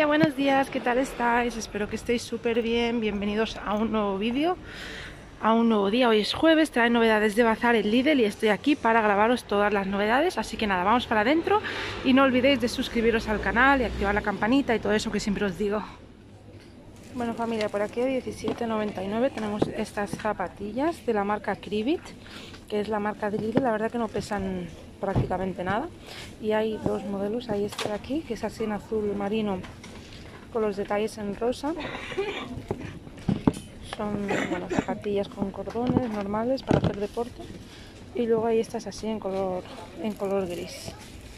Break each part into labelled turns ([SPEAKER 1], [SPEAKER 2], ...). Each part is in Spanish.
[SPEAKER 1] Familia, buenos días, ¿qué tal estáis? Espero que estéis súper bien. Bienvenidos a un nuevo vídeo, a un nuevo día. Hoy es jueves, trae novedades de Bazar en Lidl y estoy aquí para grabaros todas las novedades. Así que nada, vamos para adentro y no olvidéis de suscribiros al canal y activar la campanita y todo eso que siempre os digo. Bueno familia, por aquí a 17,99 tenemos estas zapatillas de la marca Cribit, que es la marca de Lidl. La verdad que no pesan prácticamente nada. Y hay dos modelos, hay este de aquí, que es así en azul marino con los detalles en rosa. Son zapatillas con cordones normales para hacer deporte. Y luego hay estas así en color gris.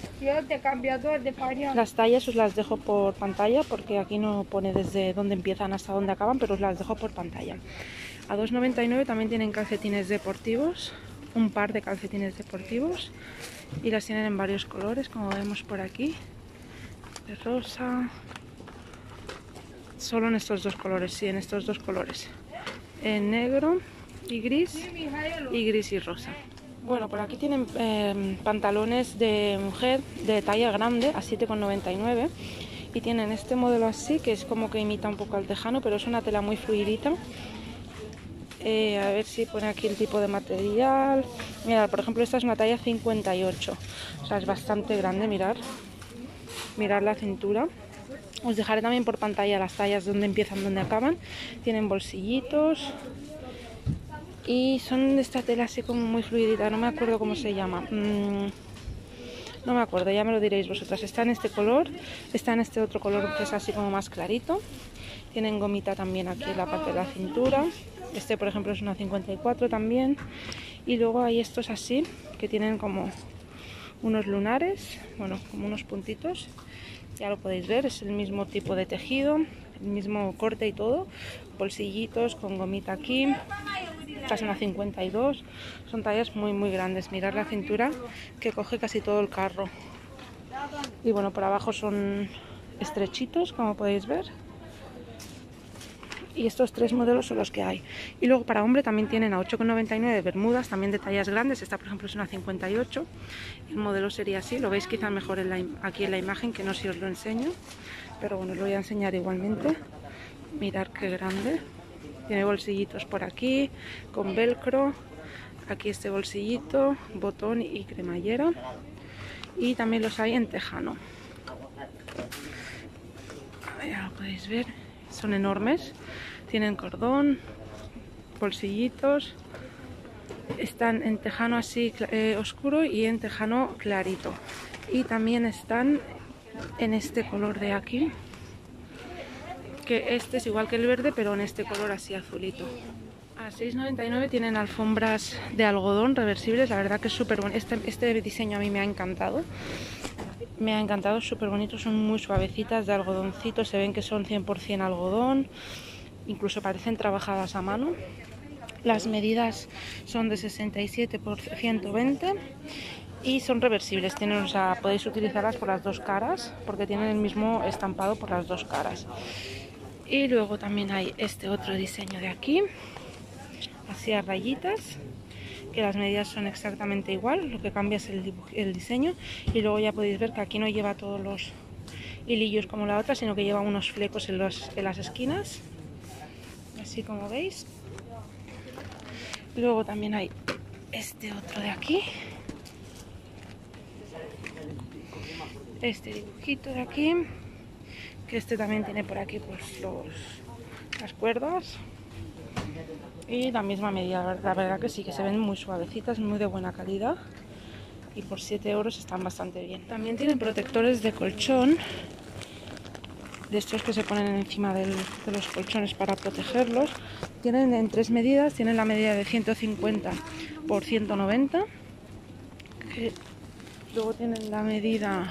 [SPEAKER 1] Las tallas os las dejo por pantalla porque aquí no pone desde dónde empiezan hasta dónde acaban, pero os las dejo por pantalla. A 2,99 también tienen calcetines deportivos, un par de calcetines deportivos, y las tienen en varios colores, como vemos por aquí, de rosa, solo en estos dos colores, sí, en estos dos colores, en negro y gris y rosa. Bueno, por aquí tienen pantalones de mujer de talla grande a 7,99 y tienen este modelo así, que es como que imita un poco al tejano, pero es una tela muy fluidita. A ver si pone aquí el tipo de material. Mirad, por ejemplo, esta es una talla 58, o sea, es bastante grande. Mirad la cintura. Os dejaré también por pantalla las tallas, donde empiezan, donde acaban. Tienen bolsillitos y son de esta tela así como muy fluidita, no me acuerdo cómo se llama. No me acuerdo, ya me lo diréis vosotras. Está en este color, está en este otro color que es así como más clarito. Tienen gomita también aquí en la parte de la cintura. Este, por ejemplo, es una 54 también. Y luego hay estos así, que tienen como unos lunares, bueno, como unos puntitos. Ya lo podéis ver, es el mismo tipo de tejido, el mismo corte y todo. Bolsillitos con gomita aquí. Esta es una 52. Son tallas muy grandes. Mirad la cintura, que coge casi todo el carro. Y bueno, por abajo son estrechitos, como podéis ver. Y estos tres modelos son los que hay. Y luego para hombre también tienen a 8,99 bermudas, también de tallas grandes. Esta, por ejemplo, es una 58. El modelo sería así. Lo veis quizá mejor aquí en la imagen, que no si os lo enseño. Pero bueno, os lo voy a enseñar igualmente. Mirad qué grande. Tiene bolsillitos por aquí, con velcro. Aquí este bolsillito, botón y cremallera. Y también los hay en tejano. Ya lo podéis ver. Son enormes. Tienen cordón, bolsillitos. Están en tejano así oscuro y en tejano clarito. Y también están en este color de aquí, que este es igual que el verde, pero en este color así azulito. A 6,99 tienen alfombras de algodón reversibles. La verdad que es súper bueno. Este diseño a mí me ha encantado. Me ha encantado, súper bonitos, son muy suavecitas, de algodoncito. Se ven que son 100% algodón. Incluso parecen trabajadas a mano. Las medidas son de 67 por 120 y son reversibles. Tienen, o sea, podéis utilizarlas por las dos caras porque tienen el mismo estampado por las dos caras. Y luego también hay este otro diseño de aquí, así a rayitas, que las medidas son exactamente igual, lo que cambia es el diseño. Y luego ya podéis ver que aquí no lleva todos los hilillos como la otra, sino que lleva unos flecos en las esquinas, así como veis. Luego también hay este otro de aquí, este dibujito de aquí, que este también tiene por aquí pues las cuerdas y la misma medida. La verdad que sí, que se ven muy suavecitas, muy de buena calidad, y por 7 euros están bastante bien. También tienen protectores de colchón, de estos que se ponen encima de los colchones para protegerlos. Tienen en 3 medidas, tienen la medida de 150 por 190, que luego tienen la medida,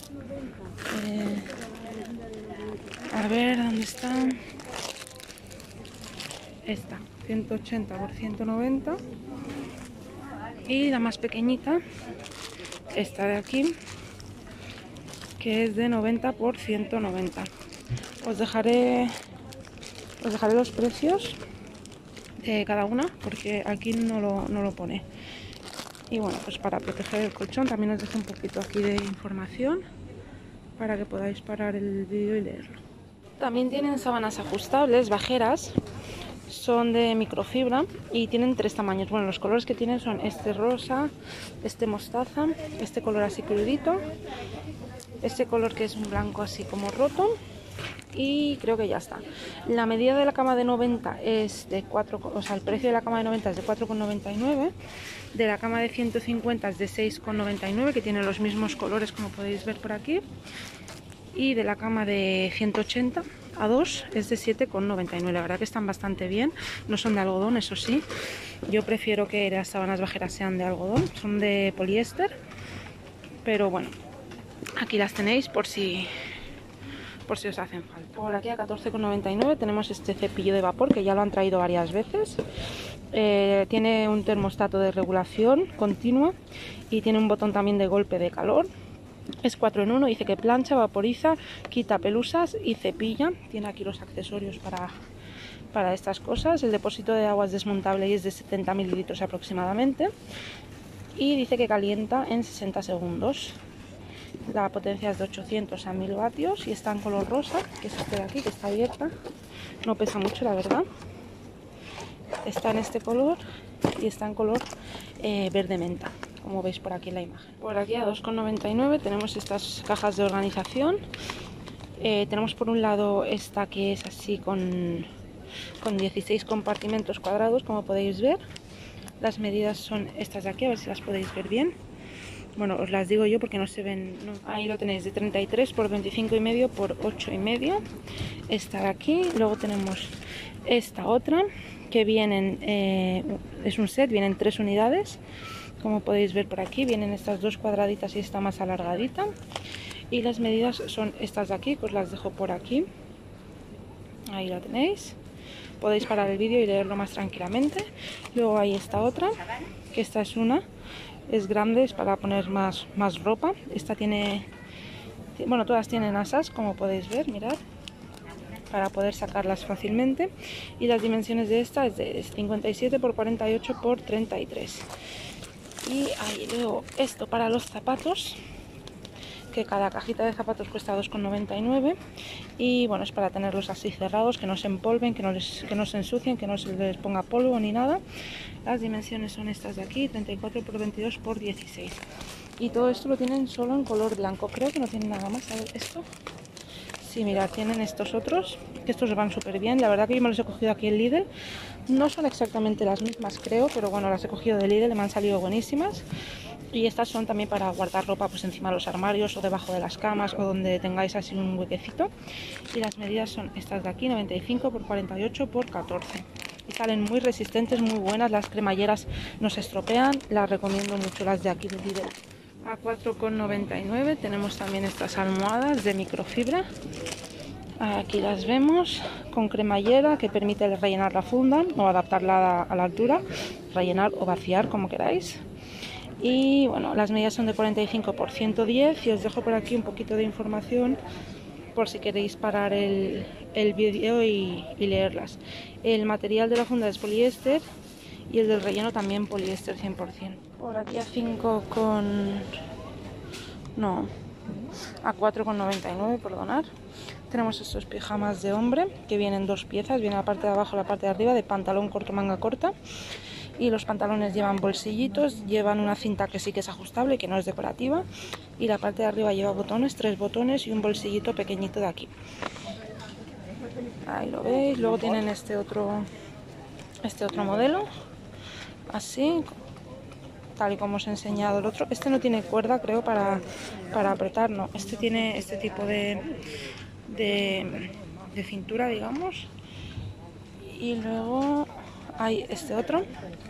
[SPEAKER 1] a ver, ¿dónde está? Esta, 180 por 190, y la más pequeñita, esta de aquí, que es de 90 por 190. Os dejaré los precios de cada una porque aquí no lo pone. Y bueno, pues para proteger el colchón también os dejo un poquito aquí de información. para que podáis parar el vídeo y leerlo. También tienen sábanas ajustables, bajeras, son de microfibra y tienen 3 tamaños. Bueno, los colores que tienen son este rosa, este mostaza, este color así crudito, este color que es un blanco así como roto, y creo que ya está. La medida de la cama de 90 es de 4, o sea, el precio de la cama de 90 es de 4,99, de la cama de 150 es de 6,99, que tiene los mismos colores como podéis ver por aquí, y de la cama de 180 a 2 es de 7,99. La verdad que están bastante bien, no son de algodón, eso sí, yo prefiero que las sábanas bajeras sean de algodón, son de poliéster, pero bueno, aquí las tenéis por si os hacen falta. Por aquí a 14,99 tenemos este cepillo de vapor que ya lo han traído varias veces. Tiene un termostato de regulación continua y tiene un botón también de golpe de calor. Es 4 en 1, dice que plancha, vaporiza, quita pelusas y cepilla. Tiene aquí los accesorios para estas cosas. El depósito de agua es desmontable y es de 70 mililitros aproximadamente. Y dice que calienta en 60 segundos. La potencia es de 800 a 1000 vatios y está en color rosa, que es este de aquí, que está abierta. No pesa mucho, la verdad. Está en este color y está en color verde menta, como veis por aquí en la imagen. Por aquí a 2,99 tenemos estas cajas de organización. Tenemos por un lado esta que es así con 16 compartimentos cuadrados, como podéis ver. Las medidas son estas de aquí, a ver si las podéis ver bien. Bueno, os las digo yo porque no se ven, no. Ahí lo tenéis, de 33 por 25,5 por 8,5. Esta de aquí. Luego tenemos esta otra que vienen, es un set, vienen 3 unidades. Como podéis ver por aquí, vienen estas 2 cuadraditas y esta más alargadita. Y las medidas son estas de aquí, que os las dejo por aquí. Ahí la tenéis. Podéis parar el vídeo y leerlo más tranquilamente. Luego hay esta otra, que esta es una. Es grande, es para poner más ropa. Esta tiene, bueno, todas tienen asas, como podéis ver, mirad, para poder sacarlas fácilmente. Y las dimensiones de esta es de 57 por 48 por 33. Y ahí luego esto para los zapatos, que cada cajita de zapatos cuesta 2,99. Y bueno, es para tenerlos así cerrados, que no se empolven, que no se ensucien, que no se les ponga polvo ni nada. Las dimensiones son estas de aquí, 34 por 22 por 16. Y todo esto lo tienen solo en color blanco. Creo que no tienen nada más. A ver, esto. Sí, mirad, tienen estos otros, que estos van súper bien. La verdad que yo me los he cogido aquí en Lidl. No son exactamente las mismas, creo, pero bueno, las he cogido de Lidl y me han salido buenísimas. Y estas son también para guardar ropa pues encima de los armarios o debajo de las camas o donde tengáis así un huequecito. Y las medidas son estas de aquí, 95 por 48 por 14. Y salen muy resistentes, muy buenas. Las cremalleras no se estropean. Las recomiendo mucho, las de aquí de Lidl. A 4,99 tenemos también estas almohadas de microfibra. Aquí las vemos con cremallera que permite rellenar la funda o adaptarla a la altura, rellenar o vaciar como queráis. Y bueno, las medidas son de 45 por 110 y os dejo por aquí un poquito de información por si queréis parar el vídeo y leerlas. El material de la funda es poliéster y el del relleno también poliéster 100%. Por aquí a 4,99, perdonad. Tenemos estos pijamas de hombre que vienen 2 piezas, viene la parte de abajo y la parte de arriba, de pantalón corto, manga corta. Y los pantalones llevan bolsillitos, llevan una cinta que sí que es ajustable, que no es decorativa. Y la parte de arriba lleva botones, 3 botones y un bolsillito pequeñito de aquí. Ahí lo veis. Luego tienen este otro modelo, así, tal y como os he enseñado el otro. Este no tiene cuerda, creo, para apretar, no. Este tiene este tipo de cintura, digamos. Y luego hay este otro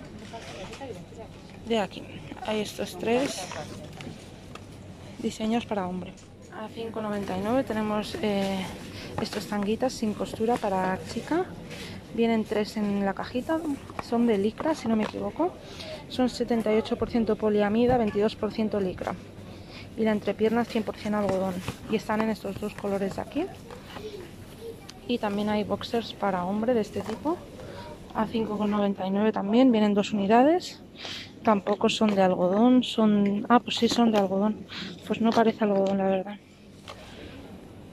[SPEAKER 1] de aquí. Hay estos 3 diseños para hombre. A 5,99 tenemos estos tanguitas sin costura para chica. Vienen 3 en la cajita, son de licra si no me equivoco. Son 78% poliamida, 22% licra. Y la entrepierna es 100% algodón. Y están en estos 2 colores de aquí. Y también hay boxers para hombre de este tipo. A 5,99 también, vienen 2 unidades. Tampoco son de algodón, son... Ah, pues sí son de algodón. Pues no parece algodón, la verdad.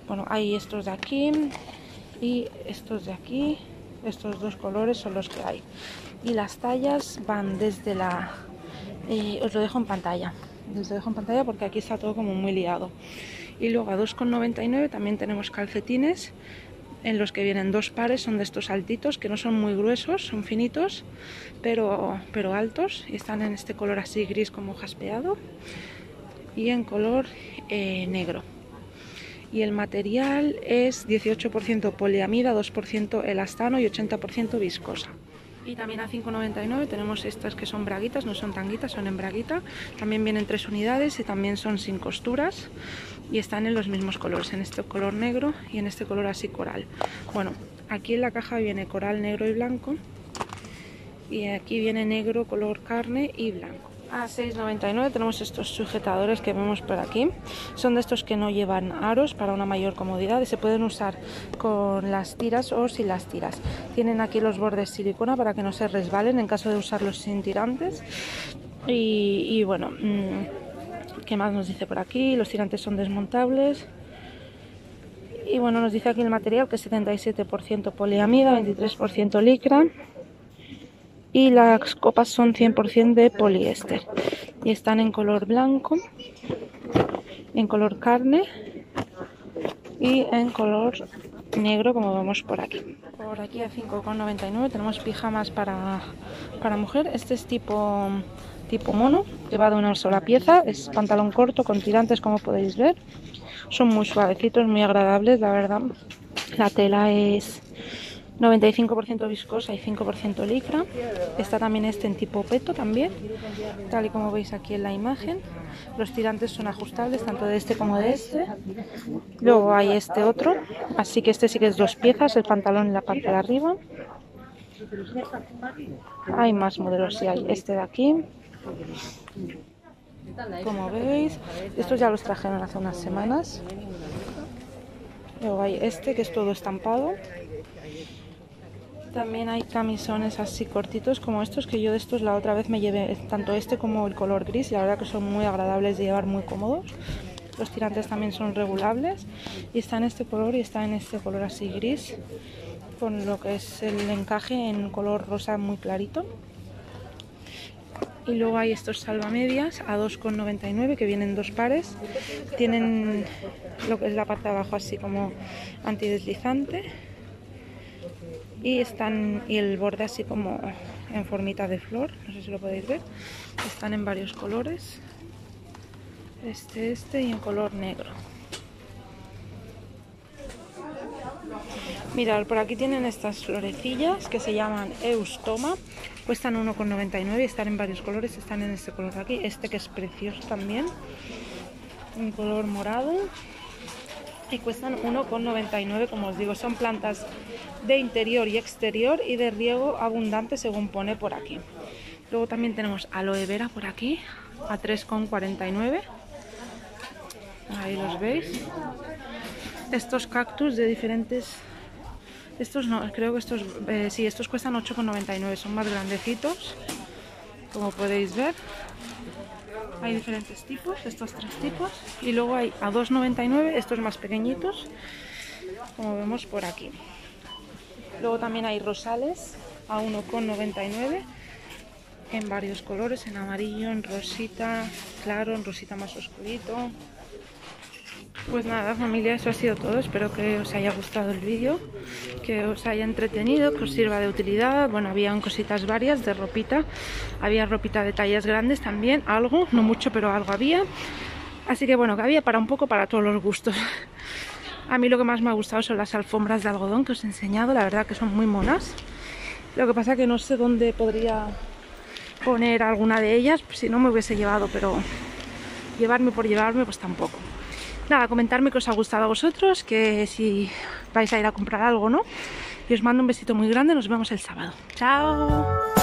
[SPEAKER 1] Bueno, hay estos de aquí y estos de aquí. Estos dos colores son los que hay. Y las tallas van desde la... os lo dejo en pantalla. Os lo dejo en pantalla porque aquí está todo como muy liado. Y luego a 2,99 también tenemos calcetines en los que vienen dos pares, son de estos altitos que no son muy gruesos, son finitos, pero altos, y están en este color así gris como jaspeado y en color negro. Y el material es 18% poliamida, 2% elastano y 80% viscosa. Y también a 5,99 tenemos estas que son braguitas, no son tanguitas, son en braguita. También vienen 3 unidades y también son sin costuras. Y están en los mismos colores, en este color negro y en este color así coral. Bueno, aquí en la caja viene coral, negro y blanco. Y aquí viene negro, color carne y blanco. A 6,99 tenemos estos sujetadores que vemos por aquí. Son de estos que no llevan aros para una mayor comodidad y se pueden usar con las tiras o sin las tiras. Tienen aquí los bordes silicona para que no se resbalen en caso de usarlos sin tirantes. Y bueno, ¿qué más nos dice por aquí? Los tirantes son desmontables. Y bueno, nos dice aquí el material que es 77% poliamida, 23% licra. Y las copas son 100% de poliéster. Y están en color blanco, en color carne y en color negro, como vemos por aquí. Por aquí a 5,99 tenemos pijamas para mujer. Este es tipo mono, que va de una sola pieza. Es pantalón corto con tirantes, como podéis ver. Son muy suavecitos, muy agradables, la verdad. La tela es 95% viscosa y 5% licra. Está también este en tipo peto también, tal y como veis aquí en la imagen. Los tirantes son ajustables tanto de este como de este. Luego hay este otro, así que este sí que es 2 piezas, el pantalón en la parte de arriba. Hay más modelos, sí, hay este de aquí, como veis. Estos ya los trajeron hace unas semanas. Luego hay este que es todo estampado. También hay camisones así cortitos como estos, que yo de estos la otra vez me llevé, tanto este como el color gris, y la verdad que son muy agradables de llevar, muy cómodos. Los tirantes también son regulables y está en este color y está en este color así gris, con lo que es el encaje en color rosa muy clarito. Y luego hay estos salvamedias a 2,99 que vienen 2 pares. Tienen lo que es la parte de abajo así como antideslizante. Y el borde así como en formita de flor, no sé si lo podéis ver. Están en varios colores, este y en color negro. Mirad, por aquí tienen estas florecillas que se llaman Eustoma. Cuestan 1,99 y están en varios colores. Están en este color de aquí, este que es precioso también, en color morado. Y cuestan 1,99, como os digo. Son plantas de interior y exterior y de riego abundante, según pone por aquí. Luego también tenemos aloe vera por aquí a 3,49. Ahí los veis. Estos cactus de diferentes... Estos no, creo que estos... sí, estos cuestan 8,99. Son más grandecitos, como podéis ver. Hay diferentes tipos, estos 3 tipos. Y luego hay a 2,99 estos más pequeñitos, como vemos por aquí. Luego también hay rosales a 1,99 en varios colores, en amarillo, en rosita claro, en rosita más oscurito. Pues nada, familia, eso ha sido todo. Espero que os haya gustado el vídeo, que os haya entretenido, que os sirva de utilidad. Bueno, habían cositas varias de ropita, había ropita de tallas grandes también, algo, no mucho, pero algo había. Así que bueno, que había para un poco para todos los gustos. A mí lo que más me ha gustado son las alfombras de algodón que os he enseñado, la verdad que son muy monas. Lo que pasa es que no sé dónde podría poner alguna de ellas, pues si no me hubiese llevado, pero llevarme por llevarme pues tampoco. Nada, comentarme que os ha gustado a vosotros, que si vais a ir a comprar algo, ¿no? Y os mando un besito muy grande, nos vemos el sábado. ¡Chao!